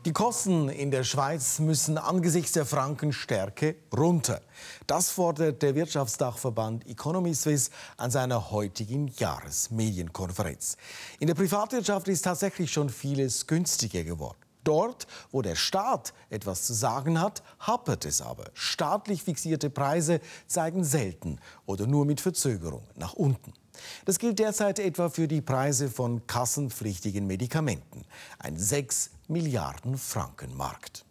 Die Kosten in der Schweiz müssen angesichts der Frankenstärke runter. Das fordert der Wirtschaftsdachverband Economy Suisse an seiner heutigen Jahresmedienkonferenz. In der Privatwirtschaft ist tatsächlich schon vieles günstiger geworden. Dort, wo der Staat etwas zu sagen hat, hapert es aber. Staatlich fixierte Preise zeigen selten oder nur mit Verzögerung nach unten. Das gilt derzeit etwa für die Preise von kassenpflichtigen Medikamenten. Ein 6 Milliarden Franken Markt.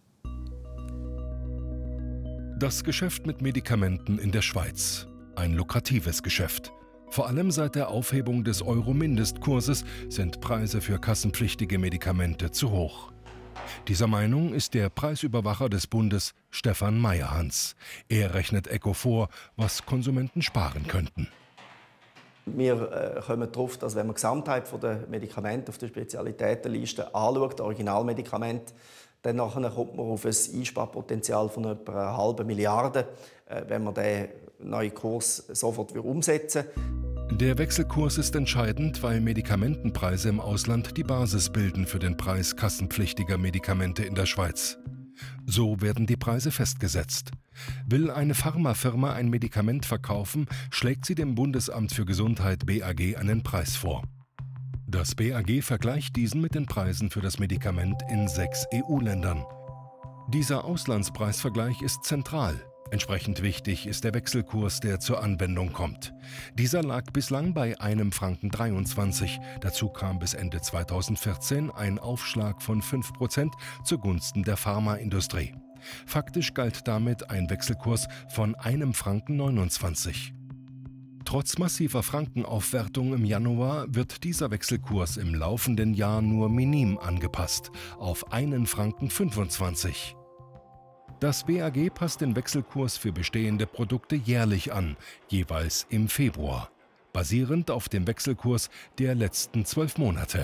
Das Geschäft mit Medikamenten in der Schweiz. Ein lukratives Geschäft. Vor allem seit der Aufhebung des Euro-Mindestkurses sind Preise für kassenpflichtige Medikamente zu hoch. Dieser Meinung ist der Preisüberwacher des Bundes Stefan Meyerhans. Er rechnet ECO vor, was Konsumenten sparen könnten. Wir kommen darauf, dass wenn man die Gesamtheit der Medikamente auf der Spezialitätenliste anschaut, Originalmedikamente, dann kommt man auf ein Einsparpotenzial von etwa 0,5 Milliarden, wenn man den neuen Kurs sofort umsetzen würde. Der Wechselkurs ist entscheidend, weil Medikamentenpreise im Ausland die Basis bilden für den Preis kassenpflichtiger Medikamente in der Schweiz. So werden die Preise festgesetzt. Will eine Pharmafirma ein Medikament verkaufen, schlägt sie dem Bundesamt für Gesundheit BAG einen Preis vor. Das BAG vergleicht diesen mit den Preisen für das Medikament in 6 EU-Ländern. Dieser Auslandspreisvergleich ist zentral. Entsprechend wichtig ist der Wechselkurs, der zur Anwendung kommt. Dieser lag bislang bei 1,23 Franken. Dazu kam bis Ende 2014 ein Aufschlag von 5% zugunsten der Pharmaindustrie. Faktisch galt damit ein Wechselkurs von 1,29 Franken. Trotz massiver Frankenaufwertung im Januar wird dieser Wechselkurs im laufenden Jahr nur minim angepasst, auf 1,25 Franken. Das BAG passt den Wechselkurs für bestehende Produkte jährlich an, jeweils im Februar, basierend auf dem Wechselkurs der letzten 12 Monate.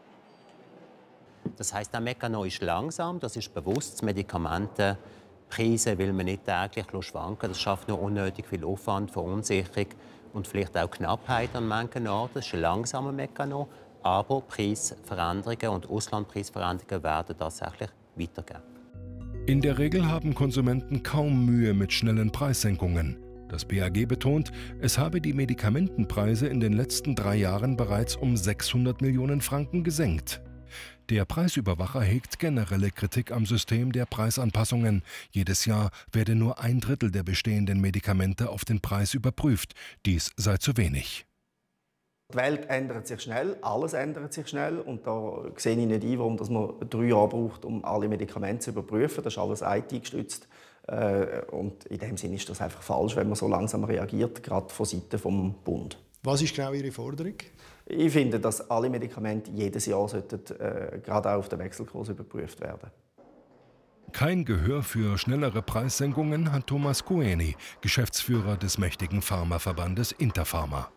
Das heisst, der Mechanismus ist langsam, das ist bewusst. Die Medikamentenpreise will man nicht täglich schwanken. Das schafft nur unnötig viel Aufwand, Verunsicherung und vielleicht auch Knappheit an manchen Orten. Das ist ein langsamer Mechanismus, aber Preisveränderungen und Auslandpreisveränderungen werden tatsächlich weitergehen. In der Regel haben Konsumenten kaum Mühe mit schnellen Preissenkungen. Das BAG betont, es habe die Medikamentenpreise in den letzten 3 Jahren bereits um 600 Millionen Franken gesenkt. Der Preisüberwacher hegt generelle Kritik am System der Preisanpassungen. Jedes Jahr werde nur 1/3 der bestehenden Medikamente auf den Preis überprüft. Dies sei zu wenig. Die Welt ändert sich schnell, alles ändert sich schnell und da sehe ich nicht ein, warum man 3 Jahre braucht, um alle Medikamente zu überprüfen. Das ist alles IT-gestützt und in dem Sinne ist das einfach falsch, wenn man so langsam reagiert, gerade von Seiten vom Bund. Was ist genau Ihre Forderung? Ich finde, dass alle Medikamente jedes Jahr sollten, gerade auch auf den Wechselkurs überprüft werden. Kein Gehör für schnellere Preissenkungen hat Thomas Kueni, Geschäftsführer des mächtigen Pharmaverbandes Interpharma.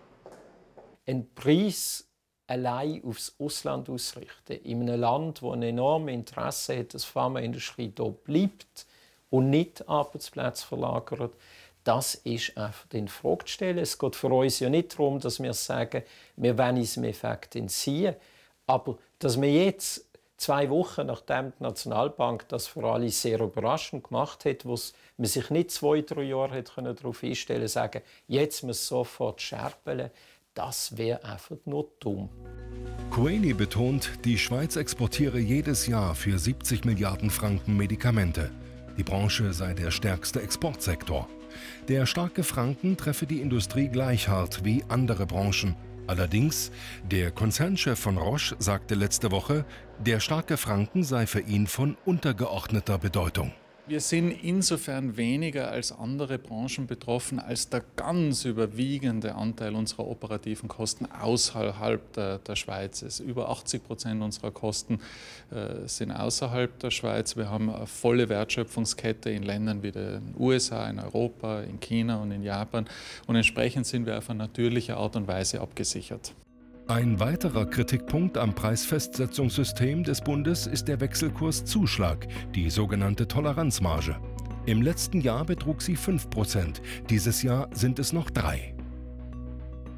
Ein Preis allein aufs Ausland ausrichten, in einem Land, das ein enormes Interesse hat, dass die Pharmaindustrie hier bleibt und nicht Arbeitsplätze verlagert, das ist einfach in Frage zu stellen. Es geht für uns ja nicht darum, dass wir sagen, wir wollen uns im Effekt entziehen, aber dass wir jetzt 2 Wochen, nachdem die Nationalbank das für alle sehr überraschend gemacht hat, wo man sich nicht 2-3 Jahre darauf einstellen konnte, sagen, jetzt muss es sofort schärfen. Das wäre einfach nur dumm. Kueni betont, die Schweiz exportiere jedes Jahr für 70 Milliarden Franken Medikamente. Die Branche sei der stärkste Exportsektor. Der starke Franken treffe die Industrie gleich hart wie andere Branchen. Allerdings, der Konzernchef von Roche sagte letzte Woche, der starke Franken sei für ihn von untergeordneter Bedeutung. Wir sind insofern weniger als andere Branchen betroffen, als der ganz überwiegende Anteil unserer operativen Kosten außerhalb der Schweiz ist. Über 80% unserer Kosten sind außerhalb der Schweiz. Wir haben eine volle Wertschöpfungskette in Ländern wie den USA, in Europa, in China und in Japan. Und entsprechend sind wir auf eine natürliche Art und Weise abgesichert. Ein weiterer Kritikpunkt am Preisfestsetzungssystem des Bundes ist der Wechselkurszuschlag, die sogenannte Toleranzmarge. Im letzten Jahr betrug sie 5%, dieses Jahr sind es noch 3%.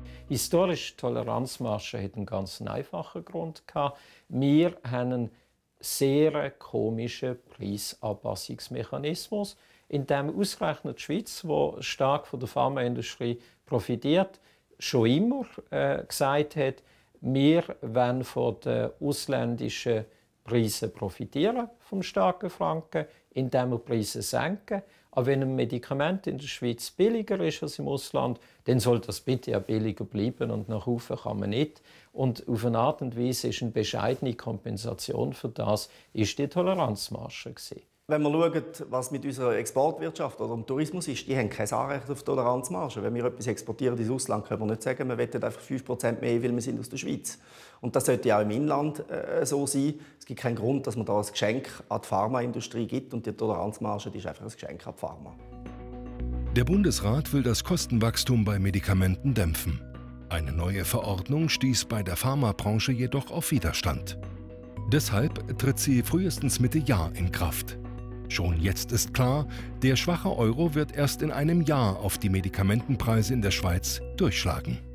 Historisch Toleranzmarge hat einen ganz einfachen Grund gehabt. Wir haben sehr komischen Preisanpassungsmechanismus, in dem ausgerechnet die Schweiz, die stark von der Pharmaindustrie profitiert, schon immer gesagt hat, wir wollen von den ausländischen Preisen profitieren, vom starken Franken, indem wir Preise senken. Aber wenn ein Medikament in der Schweiz billiger ist als im Ausland, dann soll das bitte auch billiger bleiben und nach oben kann man nicht. Und auf eine Art und Weise ist eine bescheidene Kompensation für das ist die Toleranzmarge gewesen. Wenn wir schauen, was mit unserer Exportwirtschaft oder dem Tourismus ist, die haben kein Anrecht auf Toleranzmarge. Wenn wir etwas exportieren ins Ausland, können wir nicht sagen, wir wollen einfach 5% mehr, weil wir sind aus der Schweiz. Und das sollte auch im Inland so sein. Es gibt keinen Grund, dass man da ein Geschenk an die Pharmaindustrie gibt. Und die Toleranzmarge die ist einfach ein Geschenk an die Pharma. Der Bundesrat will das Kostenwachstum bei Medikamenten dämpfen. Eine neue Verordnung stieß bei der Pharmabranche jedoch auf Widerstand. Deshalb tritt sie frühestens Mitte Jahr in Kraft. Schon jetzt ist klar, der schwache Euro wird erst in einem Jahr auf die Medikamentenpreise in der Schweiz durchschlagen.